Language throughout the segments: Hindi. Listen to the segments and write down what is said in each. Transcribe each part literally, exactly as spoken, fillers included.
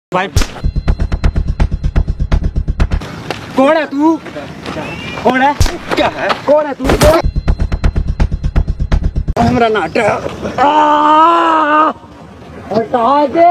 भाई कौन है तू? कौन है? क्या है? कौन है तू? हमारा नाटक हटा दे।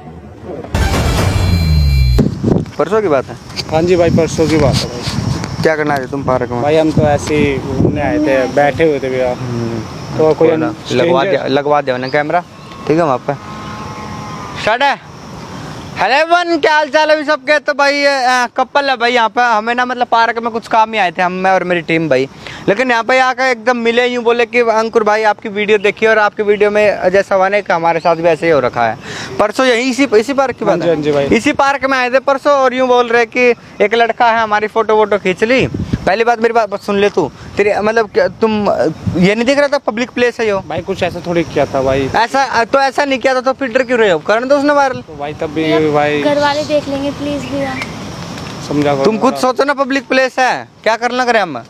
परसों की बात है? हाँ जी भाई, परसों की बात है भाई। क्या करना है तुम पार्क में? भाई हम तो ऐसे ही घूमने आए थे, बैठे हुए थे भैया। तो कोई लगवा दिया लगवा दिया मैंने कैमरा, ठीक है वहाँ पे स्टार्ट है। हेलो वन, क्या हाल चाल है अभी सबके? तो भाई कपल है भाई यहाँ पे। हमें ना मतलब पार्क में कुछ काम ही आए थे हम, मैं और मेरी टीम भाई। लेकिन यहाँ पे आकर एकदम मिले यूँ बोले कि अंकुर भाई आपकी वीडियो देखिए और आपकी वीडियो में जैसा बने का हमारे साथ भी ऐसे ही हो रखा है। परसों यही इसी इसी पार्क की बात है, इसी पार्क में आए थे परसों और यूँ बोल रहे कि एक लड़का है हमारी फोटो वोटो खींच ली। पहली बात मेरी बात सुन ले तू, तेरे मतलब तुम ये नहीं देख रहा था पब्लिक प्लेस है यो? भाई कुछ ऐसा थोड़ी किया था भाई। ऐसा तो ऐसा नहीं किया था तो फिल्टर क्यों रहे हो? करने दो उसने वायरल। तो भाई तब भी भाई घर वाले देख लेंगे प्लीज भैया, समझा करो। तुम खुद सोचो ना, पब्लिक प्लेस है, क्या करना करे हम?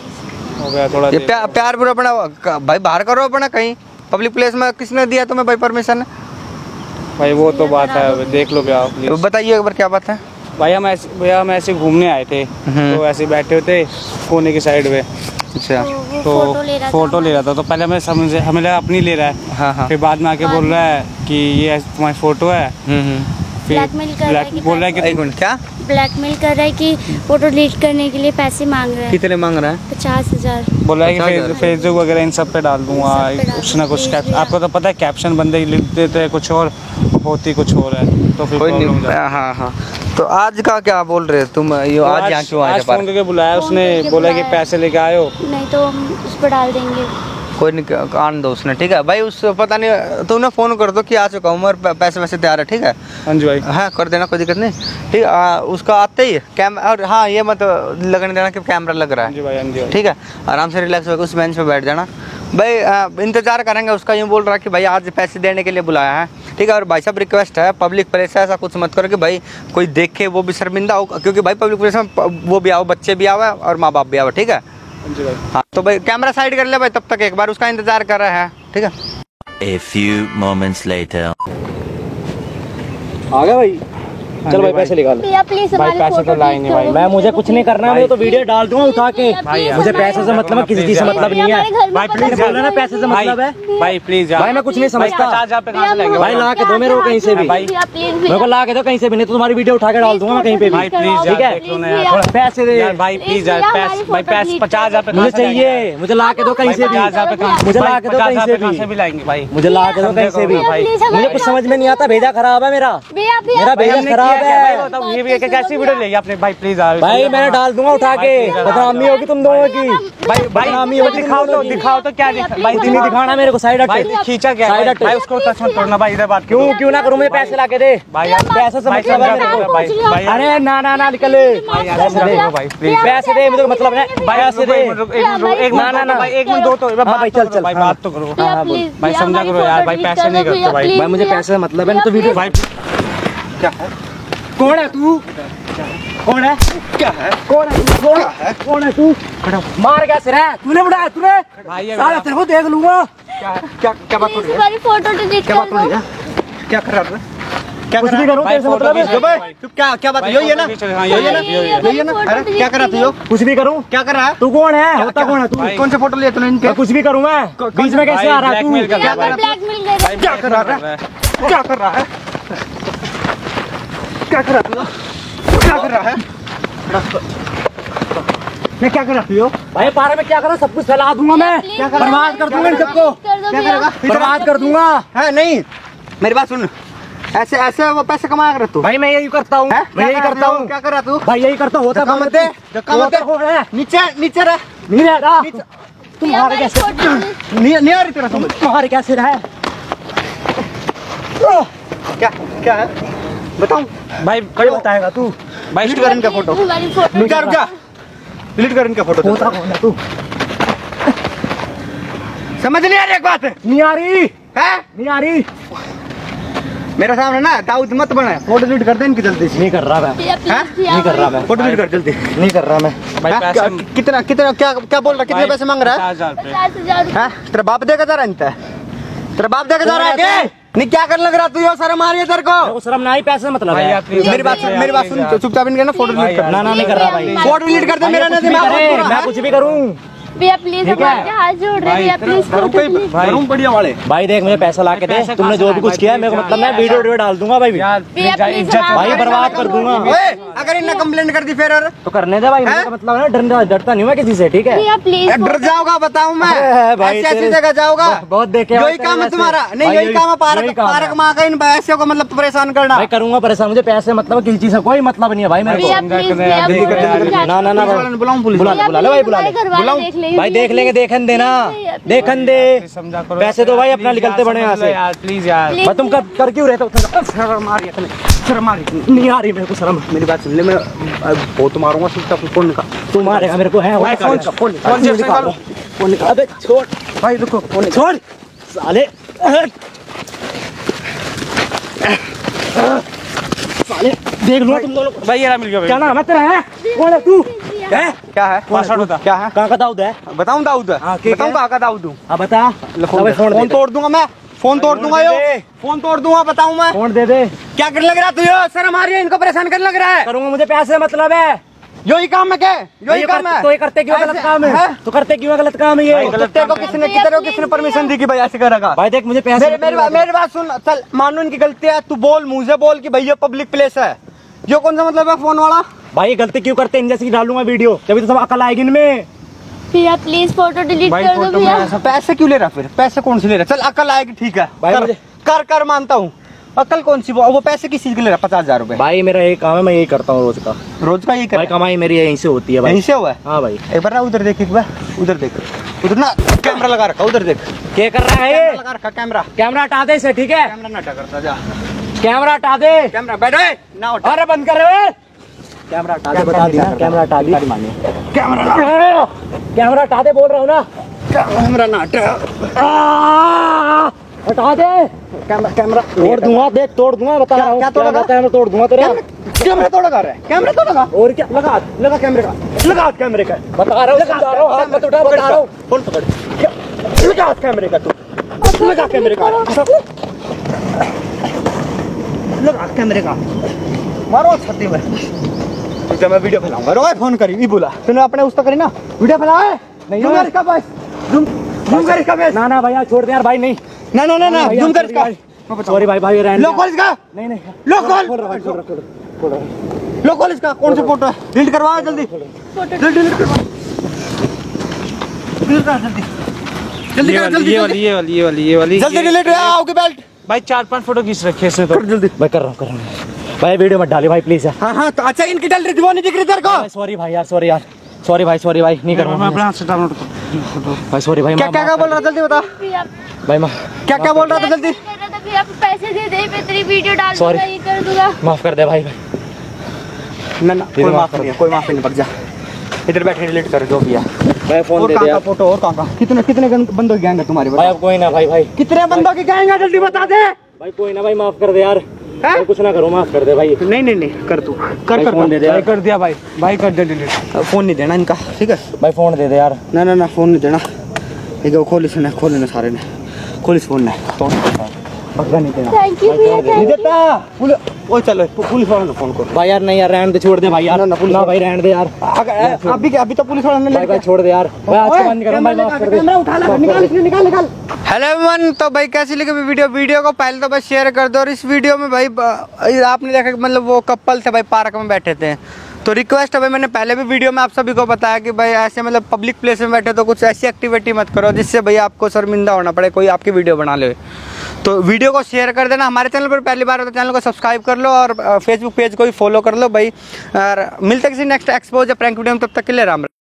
हो गया थोड़ा ये प्या, प्यार पूरा अपना भाई बाहर करो अपना। कहीं पब्लिक प्लेस में किसने दिया तुम्हें भाई परमिशन? भाई वो तो बात है, देख लो भैया तो बताइए एक बार क्या बात है। भाई हम ऐसे भैया हम ऐसे घूमने आए थे तो ऐसे बैठे हुए थे कोने की साइड में। अच्छा तो, तो फोटो ले रहा फोटो ले रहा था तो पहले हमें समझे हमें लगा अपनी ले रहा है। हाँ हाँ। फिर बाद में आके बोल रहा है कि ये तुम्हारी फोटो है। ब्लैकमेल कर रहा है, बोल रहा है कि एक मिनट क्या ब्लैकमेल कर रहा है कि फोटो डिलीट करने के लिए पैसे मांग रहा है। कितने मांग रहा है? पचास हजार। बोल रहा है कि फेसबुक वगैरह इन सब पे डाल दूंगा कुछ ना कुछ। आपको तो पता है कैप्शन बंदे लिख देते हैं कुछ और, होती कुछ और है तो फिर कोई नहीं। हाँ हाँ। तो आज का क्या बोल रहे तुम? ये आज, आज यहाँ क्यों आए? फोन करके बुलाया उसने, बोला कि पैसे लेके आयो। नहीं तो हम उस पर डाल देंगे। कोई नहीं, आन दो उसने, ठीक है भाई। उस पता नहीं तुमने फोन कर दो कि आ चुका हूँ और पैसे वैसे तैयार है, ठीक है? हाँ जी भाई। हाँ कर देना, कोई दिक्कत नहीं, ठीक है। उसका आते ही कैम और हाँ ये मत लगने देना कि कैमरा लग रहा है, ठीक है? आराम से रिलैक्स होकर उस बेंच पे बैठ जाना भाई। इंतजार करेंगे उसका। यूँ बोल रहा कि भाई आज पैसे देने के लिए बुलाया है, ठीक है? और भाई साहब रिक्वेस्ट है, पब्लिक प्लेस है, ऐसा कुछ मत करो कि भाई कोई देखे वो भी शर्मिंदा हो, क्योंकि भाई पब्लिक प्लेस में वो भी आओ, बच्चे भी आओ और माँ बाप भी आओ, ठीक है? हाँ तो भाई कैमरा साइड कर ले भाई, तब तक एक बार उसका इंतजार कर रहा है, ठीक है? A few moments later. आ गया भाई। चल भाई पैसे निकाल। भैया प्लीज भाई पैसे तो लाएंगे भाई। मैं मुझे कुछ नहीं करना है, मैं तो वीडियो डाल दूंगा उठा के। मुझे पैसे से मतलब है, किसी चीज से मतलब नहीं है भाई। प्लीज बोल रहा ना पैसे से मतलब है भाई। प्लीज भाई मैं कुछ नहीं समझता भाई। ला के दो मेरे को कहीं से भी, मेरे को ला के दो कहीं से भी, नहीं तो तुम्हारी वीडियो उठा के डाल दूंगा मैं कहीं पे भी, ठीक है? पैसे दे भाई प्लीज भाई, पैसे पचास हजार मुझे चाहिए, मुझे ला के दो कहीं से भी, मुझे ला के दो कहीं से भी लाएंगे भाई। मुझे ला के दो कहीं से भी। मुझे कुछ समझ में नहीं आता, भेजा खराब है मेरा, मेरा भेजा खराब है। ये भी कैसी वीडियो लेगी आपने भाई? प्लीज भाई मैंने डाल दूंगा उठा के, बदनामी होगी तुम दोनों की भाई। बदनामी होगी, दिखाओ तो दिखाओ तो क्या भाई? नहीं दिखाना मेरे को, साइड हट। खींचा क्या भाई? उसको टच मत करना भाई, इधर बात क्यों क्यों ना करूँ? मुझे पैसे ला के दे भाई, पैसे से मतलब है मेरे को। अरे ना ना ना निकल पैसे दे भाई, पैसे दे, मुझे मतलब है पैसे दे। एक ना ना ना एक मिनट दो तो भाई, चल चल भाई बात तो करो भाई, समझा करो यार भाई। पैसे नहीं करते भाई, मुझे पैसे से मतलब है तो वीडियो भाई। क्या है? कौन है तू? कौन है? क्या है? कौन है? कौन है? कौन है तू? मार क्या सिर है? तूने बुलाया तूने? साला तेरे को देख लूंगा। क्या क्या क्या बात हो रही है? फोटो डिलीट क्या बात हो रही है? क्या कर रहा है? क्या कुछ भी करूं तेरे से मतलब है? तू क्या क्या बात? यही है ना, यही है ना, यही है ना? अरे क्या कर रहा तू? कुछ भी करूं? क्या कर रहा है? तू कौन है? होता कौन है तू? कौन से फोटो लिए तूने इनके? कुछ भी करूं मैं? बीच में कैसे आ रहा है तू? क्या कर रहा है? क्या कर रहा है? क्या कर रहा है? क्या कर रहा है? क्या कर रहा है? मैं क्या कर रहा हूँ भाई? पारा में क्या कर रहा? सब कुछ फैला दूंगा मैं, बर्बाद कर दूंगा इन सबको। क्या करेगा? बर्बाद कर दूंगा। है नहीं, मेरी बात सुन। ऐसे ऐसे वो पैसे कमा कर तू? भाई मैं यही करता हूँ, मैं यही करता हूँ। क्या कर रहा तू भाई? यही करता हूँ। होता मत दे, धक्का मत दे। नीचे नीचे रह, नहीं रहा। तुम्हारे कैसे नहीं नहीं आ रही तेरा समझ? तुम्हारे कैसे रहा है? क्या क्या है बताऊं भाई? कहीं बताएगा तू भाई? डिलीट कर इनका फोटो, रुक जा रुक जा, डिलीट कर इनका फोटो। होता कौन है तू? समझ नहीं आ रही एक बात? नहीं आ रही है? नहीं आ रही। मेरे सामने ना दाऊद मत बना, फोटो डिलीट कर दे इनकी जल्दी से। नहीं कर रहा मैं, नहीं कर रहा मैं, फोटो डिलीट कर जल्दी। नहीं कर रहा मैं। कितना कितना क्या क्या बोल रहा? कितने पैसे मांग रहा है? पचास हजार। तेरा बाप देगा जा रहा है? तेरा बाप देगा जा रहा है? नहीं क्या कर लग रहा तू? शर्म आ रही है तेरे को? मेरे को शर्म ना ही, पैसे मतलब है। मेरी बात सुन, मेरी बात सुन, चुपचाप इनके ना फोटो डिलीट कर। ना ना नहीं कर रहा भाई, फोटो डिलीट कर दे मेरा, नहीं मैं कुछ भी करूँ भैया प्लीज हमारे हाथ जोड़ रहे भैया प्लीज रूम बढ़िया वाले। भाई देख मुझे पैसा ला के दे, तुमने जो भी कुछ किया है मेरे को मतलब मैं वीडियो वीडियो डाल दूंगा भाई, भाई बर्बाद कर दूंगा। अगर इन्हें कंप्लेंट कर दी फिर और तो करने दे भाई, मेरा मतलब है डरना डरता नहीं मैं किसी से, ठीक है? डर जाओगा बताऊं मैं, भाई ऐसी जगह जाओगा बहुत देखे, यही काम है तुम्हारा। नहीं यही काम है, पार्क पार्क में आकर इन पैसे को मतलब परेशान करना। भाई करूंगा परेशान, मुझे पैसे मतलब किसी चीज से कोई मतलब नहीं है भाई मेरे को। ना ना ना बुलाऊं पुलिस? बुला बुला ले भाई, बुला ले, बुलाऊं भाई, देख लेंगे, देखन देना, देखन दे, पैसे दो भाई अपना निकलते बने यहाँ से प्लीज यार। मैं तुम कर, कर क्यों रहते हो? शर्म आ रही है, शर्म आ रही नहीं आ रही मेरे को शर्म। मेरी बात सुन ले, मैं बहुत मारूंगा सुनता फोन का। तू मारेगा मेरे को? है फोन फोन निकालो, फोन निकाल। अबे छोड़ भाई रुको, फोन छोड़ साले, साले देख लो तुम दोनों। भाई यार मिल गया। क्या नाम है तेरा? है कौन है तू? है क्या है? पासवर्ड बता। क्या है? कहाँ का दाऊद है? बताऊं दाऊद? हाँ, ठीक बताऊं है। कहाँ का दाऊद? अब बता। फोन फोन तोड़ दूंगा मैं, फोन तोड़ दूंगा यो, फोन तोड़ दूंगा बताऊं मैं। फोन दे दे। क्या कर लग रहा तू? यो शर्म आ रही है, इनको परेशान करने लग रहा है। करूंगा, मुझे पैसे मतलब है, यही काम है क्या? यही काम है तो ये करते क्यों गलत काम है? तो करते क्यों गलत काम है ये? तेरे को किसने कितने को किसने परमिशन दी कि भाई ऐसे करेगा? भाई देख मुझे पैसे, मेरी मेरी मेरी बात सुन, चल मानो इनकी गलती है, तू बोल, मुंह से बोल कि भैया पब्लिक प्लेस है। ये कौन सा मतलब है फोन वाला? भाई गलती क्यों करते हैं? इन जैसी डालूंगा वीडियो, तभी तो सब अकल आएगी इनमें। भैया प्लीज फोटो डिलीट कर दो भैया। पैसे क्यों ले रहा फिर? पैसे कौन से ले रहा? चल अकल आएगी, ठीक है भाई कर, मुझे- कर कर मानता हूँ। अकल कौन सी? वो वो पैसे किस चीज के ले रहा? पचास हजार रूपए। भाई मेरा यही काम है, मैं यही करता हूँ रोज का। रोज का यही कर? भाई कमाई मेरी यहीं से होती है भाई। यहीं से हुआ है? हाँ भाई। एक बार ना उधर देख, एक बार उधर देख, उधर ना कैमरा लगा रखा, उधर देख क्या कर रहा है ये? लगा रखा कैमरा। कैमरा हटा दे इसे, ठीक है? कैमरा ना हटा करता जा, कैमरा हटा दे। कैमरा बैठो ना उठा। अरे बंद कर रहे, कैमरा हटा दे, बता दिया, कैमरा हटा दी। कैमरा कैमरा हटा दे बोल रहा हूँ ना, कैमरा ना हटा, हटा दे। कैमरा कैमरा तोड़ दूंगा, देख तोड़ दूंगा, बता रहा हूँ। क्या तोड़ेगा? कैमरा तोड़ दूंगा तेरा। कैमरा तोड़ा कर रहा है, कैमरा तोड़ेगा। और क्या? लगा लगा कैमरे का, लगा हाथ कैमरे का, बता रहा हूँ, समझा रहा हूँ, हाथ मत उठा, बता रहा हूँ। फोन पकड़, लगा हाथ कैमरे का, तू लगा कैमरे का, लगा हाथ कैमरे का, मारो छाती में। तुझे मैं वीडियो फैलाऊंगा, रोए फोन करी नहीं बोला तूने, अपने उस तक करी ना वीडियो फैलाए नहीं? जूम कर इसका बस, जूम जूम कर इसका बस। ना ना भैया छोड़ दे यार भाई, नहीं ना ना ना ना जूम कर इसका। सॉरी भाई, भाई रहने लो कॉल इसका, नहीं नहीं लो कॉल, छोड़ रहा भाई, छोड़ रहा, छोड़ रहा, छोड़ रहा। लो कॉल इसका। कौन सी फोटो है? डिलीट करवाओ जल्दी, डिलीट करवा, डिलीट कर जल्दी, जल्दी कर जल्दी, ये वाली ये वाली ये वाली ये वाली जल्दी डिलीट आओ की बेल्ट। भाई चार पांच फोटो खींच रखे इसने तो। जल्दी भाई कर रहा हूँ, कर रहा हूँ भाई, वीडियो मत डाली भाई प्लीज यार। हाँ हाँ तो अच्छा इनकी डल रही थी, वो नहीं दिख रही तेरे को? सॉरी भाई यार, सॉरी यार, सॉरी भाई, सॉरी भाई, नहीं करूँगा मैं अपने हाथ से डाउनलोड कर। भाई, सॉरी भाई। क्या क्या क्या बोल रहा था जल्दी बता, भाई माँ क्या क्या बोल रहा था जल्दी? कर रहा था भैया पैसे दे दे, मैं तेरी वीडियो डाल Sorry. दूंगा, ये कर दूंगा। माफ कर दे भाई। ना ना कोई माफ नहीं है, कोई माफी नहीं, पक जा इधर बैठे, डिलीट कर जो भी है। भाई फोन और दे दे कहाँ का यार। फोटो, और कहाँ का? कितने कितने गन- बंदों की गैंग है तुम्हारी? भाई अब कोई ना भाई, भाई कितने बंदों की गैंग है जल्दी बता दे। भाई कोई ना भाई, माफ कर दे यार, भाई कुछ ना करो, माफ कर दे भाई। नहीं नहीं नहीं कर तू, कर भाई कर फोन दे दे भाई यार, कर दिया भाई, भाई कर दे डिलीट। फोन नहीं देना इनका, ठीक है? भाई फोन दे दे यार। ना ना ना फोन नहीं देना, ये खोल इसने, खोल लेना सारे ने, खोल इस फोन ने, तो पक्का नहीं देना थैंक यू भैया, नहीं थैंक यू। देता। पुलिस ओ चलो पुलिस वालों ने फोन करो भाई यार, नहीं यार रहने दे, छोड़ दे भाई यार। ना, ना, पुलिस ना भाई रहने दे यार, अगर अभी अभी तो पुलिस वालों ने भाई भाई छोड़ दे यार, भाई आज से बंद करो भाई, माफ कर दे। कैमरा उठा ले, निकाल इसने, निकाल निकाल। हेलो एवरीवन, तो भाई कैसी लगी वीडियो? वीडियो को पहले तो बस शेयर कर दो, और इस वीडियो में भाई ब- आपने देखा कि मतलब वो कपल थे भाई, पार्क में बैठे थे, तो रिक्वेस्ट है भाई, मैंने पहले भी वीडियो में आप सभी को बताया कि भाई ऐसे मतलब पब्लिक प्लेस में बैठे तो कुछ ऐसी एक्टिविटी मत करो जिससे भाई आपको शर्मिंदा होना पड़े, कोई आपकी वीडियो बना ले। तो वीडियो को शेयर कर देना, हमारे चैनल पर पहली बार हो तो चैनल को सब्सक्राइब कर लो, और फेसबुक पेज को भी फॉलो कर लो भाई। और मिलते किसी नेक्स्ट एक्सपोज या प्रैंक वीडियो में, तब तक के लिए राम राम।